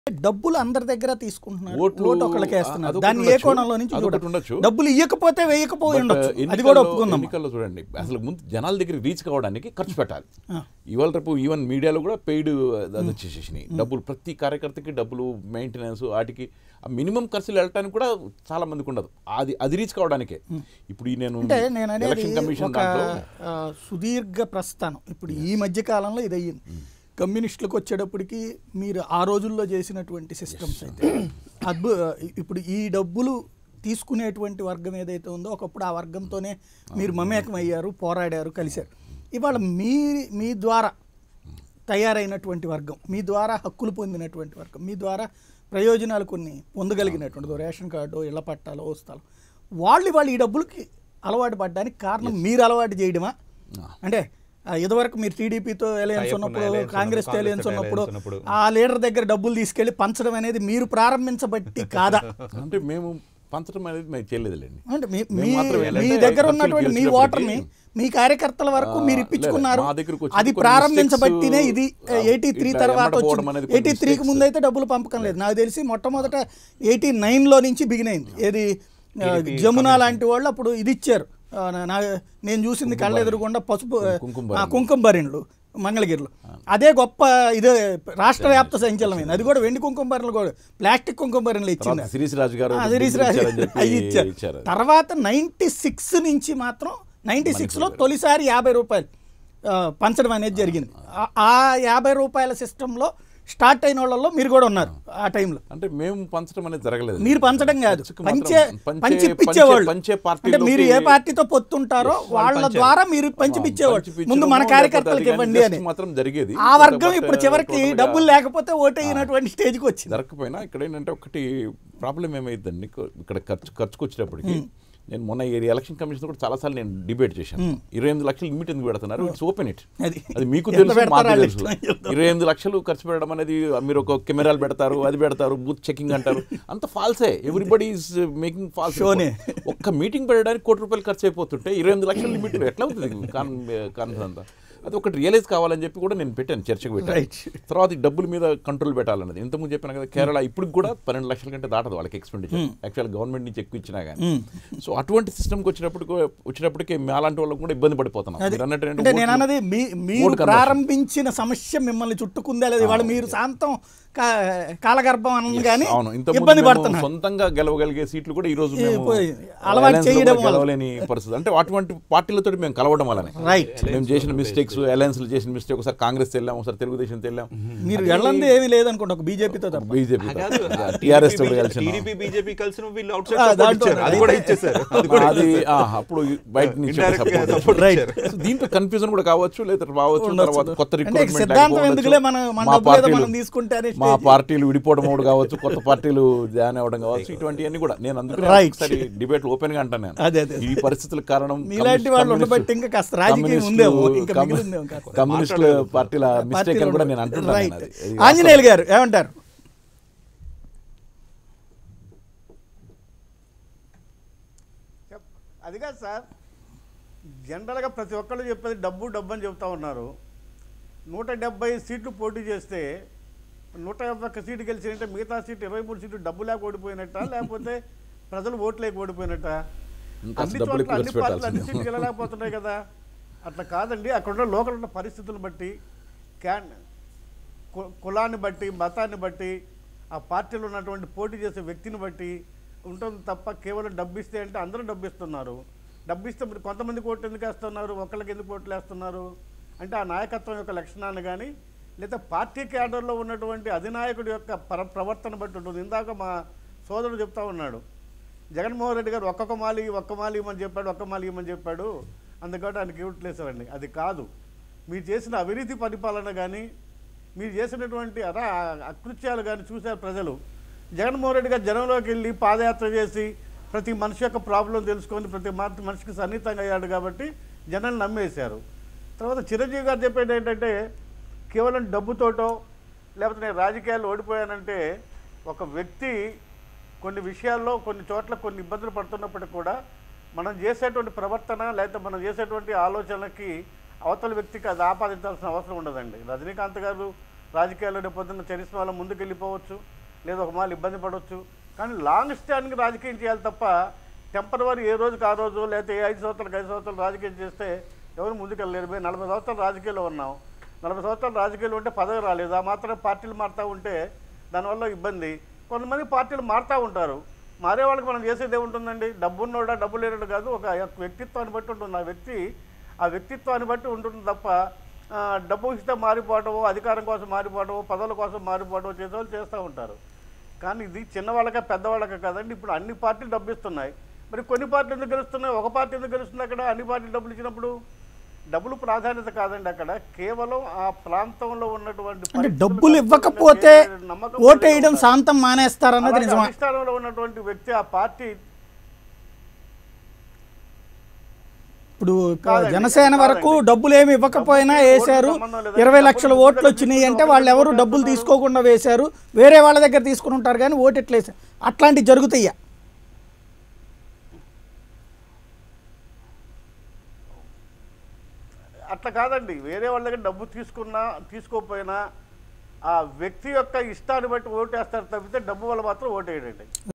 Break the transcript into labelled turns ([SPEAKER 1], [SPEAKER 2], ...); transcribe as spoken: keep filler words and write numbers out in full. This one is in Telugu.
[SPEAKER 1] డబ్బులు అందరి దగ్గర తీసుకుంటున్నారు,
[SPEAKER 2] ఓట్లు
[SPEAKER 1] ఓటు ఒకళ్ళకే వేస్తున్నారు.
[SPEAKER 2] అదొకటి
[SPEAKER 1] దాన్ని ఏ
[SPEAKER 2] ఉండొచ్చు,
[SPEAKER 1] కోణంలో నుంచి
[SPEAKER 2] అదొకటి
[SPEAKER 1] చూడాలి.
[SPEAKER 2] ఉండొచ్చు.
[SPEAKER 1] డబ్బులు ఇవ్వకపోతే వేయకపోయి
[SPEAKER 2] బట్
[SPEAKER 1] ఉండొచ్చు, అది
[SPEAKER 2] ఎన్నికల్లో-
[SPEAKER 1] కూడా ఒప్పుకుందాం.
[SPEAKER 2] ఎన్నికల్లో చూడండి, అసలు ముందు జనాల దగ్గర రీచ్ కావడానికి ఖర్చు పెట్టాలి.
[SPEAKER 1] ఆ.
[SPEAKER 2] ఇవాళ రేపు ఈవెన్ మీడియాలో కూడా పెయిడ్ అది వచ్చేసేసినాయి. డబ్బులు ప్రతి కార్యకర్తకి డబ్బులు, మెయింటెనెన్స్, వాటికి మినిమం ఖర్చులు వెళ్ళటానికి కూడా చాలా మందికి ఉండదు. అది అది రీచ్ కావడానికే ఇప్పుడు ఈ నేను
[SPEAKER 1] అంటే నేను అనేది
[SPEAKER 2] ఎలక్షన్ కమిషన్
[SPEAKER 1] ఒక
[SPEAKER 2] దాంట్లో
[SPEAKER 1] ఆ, సుదీర్ఘ ప్రస్థానం. ఇప్పుడు ఈ మధ్య కాలంలో ఇది అయ్యింది. కమ్యూనిస్టులకు వచ్చేటప్పటికి మీరు ఆ రోజుల్లో చేసినటువంటి సిస్టమ్స్ అయితే అద్భు ఇప్పుడు ఈ డబ్బులు తీసుకునేటువంటి వర్గం ఏదైతే ఉందో ఒకప్పుడు ఆ వర్గంతోనే మీరు మమేకం అయ్యారు, పోరాడారు, కలిశారు. ఇవాళ మీ మీ ద్వారా తయారైనటువంటి వర్గం, మీ ద్వారా హక్కులు పొందినటువంటి వర్గం, మీ ద్వారా ప్రయోజనాలు కొన్ని పొందగలిగినటువంటి రేషన్ కార్డు, ఇళ్ల పట్టాలు, వస్తాలు, వాళ్ళు వాళ్ళు ఈ డబ్బులకి అలవాటు పడడానికి కారణం మీరు అలవాటు చేయడమా? అంటే ఆ, ఇదివరకు మీరు టీడీపీతో అలయన్స్ ఉన్నప్పుడు, కాంగ్రెస్తో అలయన్స్ ఉన్నప్పుడు ఆ లీడర్ దగ్గర డబ్బులు తీసుకెళ్లి పంచడం అనేది మీరు ప్రారంభించబట్టి కాదా?
[SPEAKER 2] అంటే మేము పంచడం అనేది మేము చేయలేదులేండి.
[SPEAKER 1] అంటే మీ-
[SPEAKER 2] మేము
[SPEAKER 1] మీ
[SPEAKER 2] మాత్రం
[SPEAKER 1] మీ
[SPEAKER 2] ఏంటంటే
[SPEAKER 1] దగ్గర
[SPEAKER 2] ఖర్చులు
[SPEAKER 1] ఉన్నటువంటి మీ
[SPEAKER 2] గెలిచినప్పటికీ
[SPEAKER 1] ఓటర్ని, మీ కార్యకర్తల వరకు
[SPEAKER 2] ఆ,
[SPEAKER 1] మీరు ఇప్పించుకున్నారు.
[SPEAKER 2] లేదు, మా దగ్గరకు వచ్చిన
[SPEAKER 1] అది
[SPEAKER 2] కొన్ని
[SPEAKER 1] ప్రారంభించబట్టినే
[SPEAKER 2] mistakes,
[SPEAKER 1] ఇది
[SPEAKER 2] ఆ,
[SPEAKER 1] ఎయిటీ త్రీ
[SPEAKER 2] ఇట్లా
[SPEAKER 1] తర్వాత
[SPEAKER 2] ఎమ్మట పోవడం
[SPEAKER 1] వచ్చింది.
[SPEAKER 2] అనేది కొన్ని
[SPEAKER 1] ఎయిటీ త్రీకి
[SPEAKER 2] mistakes.
[SPEAKER 1] ముందు అయితే డబ్బులు పంపకం లేదు. నాకు తెలిసి మొట్టమొదట ఎయిటీ నైన్లో నుంచి బిగిన్ అయింది. ఏది ఆ, జమున లాంటి వాళ్ళు అప్పుడు ఇది ఇచ్చారు. ఆ, నా నేను చూసింది కళ్ళ ఎదురుగుండా పసుపు
[SPEAKER 2] కుంకుమ
[SPEAKER 1] ఆ, కుంకుమ భరిణులు మంగళగిరిలో. అదే గొప్ప ఇదే రాష్ట్ర వ్యాప్త సంచలనమైంది. అది కూడా వెండి కుంకుమ భరిణులు కూడా ప్లాస్టిక్ కుంకుమ భరిణులు ఇచ్చింది.
[SPEAKER 2] శిరీష్ రాజు గారు
[SPEAKER 1] ఆ, శిరీష్ రాజు
[SPEAKER 2] ఇచ్చారని చెప్పి
[SPEAKER 1] అవి ఇచ్చారు.
[SPEAKER 2] ఇచ్చారు.
[SPEAKER 1] తర్వాత నైంటీ సిక్స్ నుంచి మాత్రం నైంటీ సిక్స్లో తొలిసారి యాభై రూపాయలు ఆ, పంచడం అనేది జరిగింది. ఆ- ఆ యాభై రూపాయల సిస్టంలో స్టార్ట్ అయిన వాళ్ళలో మీరు కూడా ఉన్నారు ఆ టైంలో.
[SPEAKER 2] అంటే మేము పంచడం అనేది జరగలేదు.
[SPEAKER 1] మీరు పంచడం కాదు,
[SPEAKER 2] ఖర్చుకు మాత్రం
[SPEAKER 1] పంచే
[SPEAKER 2] పంచే-
[SPEAKER 1] పంచిప్పించేవాళ్ళు.
[SPEAKER 2] పంచే
[SPEAKER 1] అంటే
[SPEAKER 2] పార్టీలోకి
[SPEAKER 1] మీరు ఏ పార్టీతో పొత్తుంటారో వాళ్ళ ద్వారా మీరు పంచిపించేవాళ్ళు.
[SPEAKER 2] పంచిపించడమో
[SPEAKER 1] ముందు మన
[SPEAKER 2] లేకపోతే
[SPEAKER 1] కార్యకర్తలకు
[SPEAKER 2] అది
[SPEAKER 1] ఇవ్వండి
[SPEAKER 2] just
[SPEAKER 1] అని.
[SPEAKER 2] మాత్రం జరిగేది.
[SPEAKER 1] ఆ వర్గం
[SPEAKER 2] బట్
[SPEAKER 1] ఇప్పుడు చివరికి
[SPEAKER 2] టోటల్గా
[SPEAKER 1] డబ్బులు లేకపోతే ఓటైనటువంటి స్టేజ్కి వచ్చింది.
[SPEAKER 2] జరగకపోయినా ఇక్కడ ఏంటంటే ఒకటి ప్రాబ్లం ఏమైందండి, ఇక్కడ ఖర్చు ఖర్చుకు వచ్చేటప్పటికి నేను మొన్న ఈ ఎలక్షన్ కమిషన్ కూడా చాలాసార్లు నేను డిబేట్ చేశాను. ఇరవై ఎనిమిది లక్షలు లిమిట్ ఎందుకు పెడుతున్నారు? It's open it.
[SPEAKER 1] అది
[SPEAKER 2] అది మీకు
[SPEAKER 1] ఎంత
[SPEAKER 2] తెలుసు,
[SPEAKER 1] పెడతారో
[SPEAKER 2] మాకు
[SPEAKER 1] వాళ్ళు
[SPEAKER 2] తెలుసు.
[SPEAKER 1] ఇష్టం చెప్తారు.
[SPEAKER 2] ఇరవై ఎనిమిది లక్షలు ఖర్చు పెట్టడం అనేది మీరు ఒక కెమెరాలు పెడతారు, అది పెడతారు, బూత్ చెకింగ్ అంటారు, అంత ఫాల్సే. Everybody is making false.
[SPEAKER 1] షోనే.
[SPEAKER 2] ఒక్క మీటింగ్ పెట్టడానికి కోటి రూపాయలు ఖర్చు అయిపోతుంటే ఇరవై ఎనిమిది లక్షల లిమిట్ ఎట్లా అవుతుంది కాన్ఫరెన్స్ అంతా? అది ఒకటి రియలైజ్ కావాలని చెప్పి కూడా నేను పెట్టాను, చర్చకు పెట్టాను.
[SPEAKER 1] Right.
[SPEAKER 2] తర్వాత ఈ డబ్బుల మీద కంట్రోల్ పెట్టాలన్నది ఇంతకుముందు చెప్పాను కదా. కేరళ ఇప్పుడు కూడా పన్నెండు లక్షల కంటే దాటదు వాళ్ళకి ఎక్స్పెండిచర్, యాక్చువల్ గవర్నమెంట్ నుంచి ఎక్కువ ఇచ్చినా కానీ. సో అటువంటి సిస్టమ్కి వచ్చినప్పుడు వచ్చినప్పటికీ అలాంటి వాళ్ళకి కూడా ఇబ్బంది పడిపోతున్నాం. మీరు అన్నట్టు ఏంటంటే
[SPEAKER 1] అంటే నేను
[SPEAKER 2] ఓట్లు-
[SPEAKER 1] అన్నది మీ మీరు
[SPEAKER 2] ఓటు conversion.
[SPEAKER 1] ప్రారంభించిన సమస్య మిమ్మల్ని చుట్టుకుందా లేదు? ఇవాళ మీరు శాంతం కా- కాలగర్భం అన్నది కానీ
[SPEAKER 2] అవును, ఇంతకు ముందు
[SPEAKER 1] ఇబ్బంది
[SPEAKER 2] మేము
[SPEAKER 1] పడుతున్నారు.
[SPEAKER 2] సొంతంగా గెలవగలిగే సీట్లు కూడా ఈ రోజు
[SPEAKER 1] ఈ
[SPEAKER 2] మేము
[SPEAKER 1] పోయి అలవాటు
[SPEAKER 2] alliance లో
[SPEAKER 1] చేయడం
[SPEAKER 2] కూడా
[SPEAKER 1] వల్ల.
[SPEAKER 2] గెలవలేని పరిస్థితి. అంటే అటువంటి పార్టీలతో మేము కలవడం వల్లనే
[SPEAKER 1] రైట్.
[SPEAKER 2] మేము చేసిన మిస్టేక్స్, అలయన్స్లు చేసిన మిస్టేక్, ఒకసారి కాంగ్రెస్ వెళ్ళాం, ఒకసారి తెలుగుదేశం వెళ్ళాం,
[SPEAKER 1] మీరు వెళ్ళంది ఏమీ లేదనుకోండి ఒక బీజేపీతో తప్ప.
[SPEAKER 2] బీజేపీ టీఆర్ఎస్ తో కలిసిన
[SPEAKER 3] టీడీపీ బీజేపీ కలిసిన వీళ్ళు అవుట్
[SPEAKER 1] ఆ,
[SPEAKER 3] సైడ్
[SPEAKER 1] దాంట్లో
[SPEAKER 3] అది కూడా ఇచ్చేసారు. అది కూడా
[SPEAKER 2] అది ఆ, అప్పుడు బయట నుంచి
[SPEAKER 3] Indirect గా
[SPEAKER 2] support
[SPEAKER 3] support
[SPEAKER 2] వచ్చింది.
[SPEAKER 1] ఇచ్చారు.
[SPEAKER 2] సో దీంట్లో కన్ఫ్యూజన్ కూడా కావచ్చు, లేదా రావచ్చు.
[SPEAKER 1] ఉండొచ్చు.
[SPEAKER 2] తర్వాత కొత్త
[SPEAKER 1] అంటే
[SPEAKER 2] రిక్రూట్మెంట్
[SPEAKER 1] సిద్ధాంతం ఎందుకులే, మన మన డబ్బులు ఏదో మనం తీసుకుంటే అనే
[SPEAKER 2] మా
[SPEAKER 1] stage.
[SPEAKER 2] పార్టీలు విడిపోవడం కూడా కావచ్చు, కొత్త పార్టీలు జాయిన్ అవ్వడం కావచ్చు, ఇటువంటివన్నీ కూడా నేను అందుకనే
[SPEAKER 1] Right.
[SPEAKER 2] ఒకసారి డిబేట్ ఓపెన్ గా అంటాను నేను.
[SPEAKER 1] అదే, అదే.
[SPEAKER 2] ఈ పరిస్థితులకు కారణం
[SPEAKER 1] మీలాంటి వాళ్ళు ఉండబట్టి ఇంకా కాస్త రాజకీయం ఉందేమో, ఇంకా మిగిలిందేమో కాస్త.
[SPEAKER 2] కమ్యూనిస్ట్ పార్టీల మిస్టేక్ అని కూడా నేను అంటున్నాను.
[SPEAKER 1] రైట్.
[SPEAKER 2] అది. ఇది
[SPEAKER 1] ఆంజనేయులు గారు ఏమంటారు?
[SPEAKER 4] అది కాదు సార్, జనరల్గా ప్రతి ఒక్కళ్ళు చెప్పేది డబ్బు డబ్బు అని చెప్తా ఉన్నారు. నూట డెబ్బై సీట్లు పోటీ చేస్తే నూట యాభై ఒక్క సీటు గెలిచినట్టే, మిగతా సీట్లు ఇరవై మూడు సీట్లు డబ్బు లేక ఓడిపోయినట్ట, లేకపోతే ప్రజలు ఓట్లు లేక ఓడిపోయినట్ట?
[SPEAKER 2] ఇంకా
[SPEAKER 4] అన్ని
[SPEAKER 2] డబ్బులు
[SPEAKER 4] చోట్ల అన్ని
[SPEAKER 2] ఎక్కువ
[SPEAKER 4] పార్టీలు అన్ని
[SPEAKER 2] పెట్టాల్సింది.
[SPEAKER 4] సీట్లు గెలలేకపోతున్నాయి కదా. అట్లా కాదండి, అక్కడ ఉన్న లోకల్ ఉన్న పరిస్థితులను బట్టి, క్యాన్ కు- కులాన్ని బట్టి, మతాన్ని బట్టి, ఆ పార్టీలో ఉన్నటువంటి పోటీ చేసే వ్యక్తిని బట్టి ఉంటుంది తప్ప కేవలం డబ్బు ఇస్తే అంటే అందరూ డబ్బు ఇస్తున్నారు. డబ్బు ఇస్తే మరి కొంతమంది ఓట్లు ఎందుకు వేస్తున్నారు, ఒకళ్ళకి ఎందుకు ఓట్లు వేస్తున్నారు అంటే ఆ నాయకత్వం యొక్క లక్షణాన్ని కానీ, లేదా పార్టీ క్యాడర్లో ఉన్నటువంటి అధినాయకుడి యొక్క ప్ర ప్రవర్తన బట్టి ఉంటుంది. ఇందాక మా సోదరుడు చెప్తా ఉన్నాడు, జగన్మోహన్ రెడ్డి గారు ఒక్కొక్క మాలి ఒక్క మాలి ఇవ్వమని చెప్పాడు, ఒక్క మాలి ఇవ్వమని చెప్పాడు, అందుకని ఆయనకి ఇవ్వట్లేసారండి. అది కాదు. మీరు చేసిన అవినీతి పరిపాలన కానీ, మీరు చేసినటువంటి అరా అకృత్యాలు కానీ చూశారు ప్రజలు. జగన్మోహన్ రెడ్డి గారు జనంలోకి వెళ్ళి పాదయాత్ర చేసి ప్రతి మనిషి యొక్క ప్రాబ్లం తెలుసుకొని ప్రతి మనిషికి సన్నిహితంగా అయ్యాడు కాబట్టి జనాలు నమ్మేశారు. తర్వాత చిరంజీవి గారు చెప్పేది ఏంటంటే, కేవలం డబ్బుతోటో లేకపోతే నేను రాజకీయాల్లో ఓడిపోయానంటే, ఒక వ్యక్తి కొన్ని విషయాల్లో కొన్ని చోట్ల కొన్ని ఇబ్బందులు పడుతున్నప్పటికీ కూడా మనం చేసేటువంటి ప్రవర్తన లేకపోతే మనం చేసేటువంటి ఆలోచనలకి అవతల వ్యక్తికి అది ఆపాదించాల్సిన అవసరం ఉండదండి. రజనీకాంత్ గారు రాజకీయాల్లో రేపు పొద్దున్న చరిత్ర వల్ల ముందుకు వెళ్ళిపోవచ్చు, లేదా ఒక మాలు ఇబ్బంది పడవచ్చు. కానీ లాంగ్ స్టాండింగ్ రాజకీయం చేయాలి తప్ప టెంపరవరీ ఏ రోజుకి ఆ రోజు లేకపోతే ఏ ఐదు సంవత్సరాలకు ఐదు సంవత్సరాలు రాజకీయం చేస్తే ఎవరు ముందుకు వెళ్ళలేరు. మేము నలభై సంవత్సరాలు రాజకీయాల్లో ఉన్నాం, నలభై సంవత్సరాలు రాజకీయాలు ఉంటే పదవి రాలేదు, ఆ మాత్రం పార్టీలు మారుతూ ఉంటే దానివల్ల ఇబ్బంది. కొంతమంది పార్టీలు మారుతూ ఉంటారు, మారే వాళ్ళకి మనం చేసేది ఏముంటుందండి? డబ్బు ఉన్నోడా డబ్బు లేనోడు కాదు, ఒక వ్యక్తిత్వాన్ని బట్టి ఉంటుంది. ఆ వ్యక్తి ఆ వ్యక్తిత్వాన్ని బట్టి ఉంటుంది తప్ప డబ్బు ఇస్తే మారిపోవటమో, అధికారం కోసం మారిపోవటమో, పదవుల కోసం మారిపోవటమో చేసేవాళ్ళు చేస్తూ ఉంటారు. కానీ ఇది చిన్నవాళ్ళకే పెద్దవాళ్ళకే కాదండి. ఇప్పుడు అన్ని పార్టీలు డబ్బు ఇస్తున్నాయి, మరి కొన్ని పార్టీలు ఎందుకు గెలుస్తున్నాయి, ఒక పార్టీ ఎందుకు గెలుస్తుంది? అక్కడ అన్ని పార్టీలు డబ్బులు ఇచ్చినప్పుడు డబ్బులు ప్రాధాన్యత కాదండి, అక్కడ కేవలం ఆ ప్రాంతంలో ఉన్నటువంటి
[SPEAKER 1] అంటే డబ్బులు ఇవ్వకపోతే ఓటేయడం శాంతం మానేస్తారన్నది నిజమా?
[SPEAKER 4] అధిష్టానంలో ఉన్నటువంటి వ్యక్తి ఆ పార్టీ
[SPEAKER 1] ఇప్పుడు జనసేన వరకు డబ్బులు ఏమి ఇవ్వకపోయినా వేశారు, ఇరవై లక్షల ఓట్లు వచ్చినాయి అంటే వాళ్ళు ఎవరు డబ్బులు తీసుకోకుండా వేశారు, వేరే వాళ్ళ దగ్గర తీసుకుని ఉంటారు కానీ ఓటు ఎట్లా వేశారు, అట్లాంటివి జరుగుతాయా?
[SPEAKER 4] అట్లా కాదండి, వేరే వాళ్ళ దగ్గర డబ్బు తీసుకున్నా తీసుకోకపోయినా ఆ వ్యక్తి యొక్క ఇష్టాన్ని బట్టి ఓటేస్తారు తప్పితే డబ్బు వల్ల మాత్రం ఓటేయడండి.